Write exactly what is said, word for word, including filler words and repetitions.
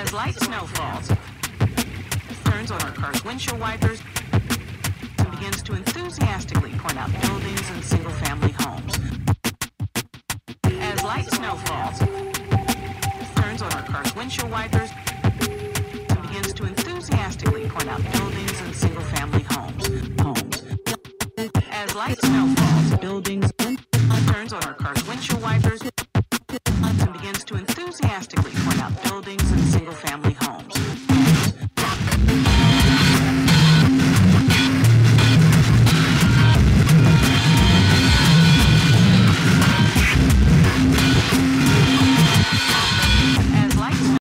As light snow falls, turns on her car's windshield wipers and begins to enthusiastically point out buildings and single-family homes. As light snow falls, turns on her car's windshield wipers and begins to enthusiastically point out buildings and single-family homes. Homes. As light snow falls, buildings turns on her car's windshield wipers and begins to enthusiastically point out buildings and single-family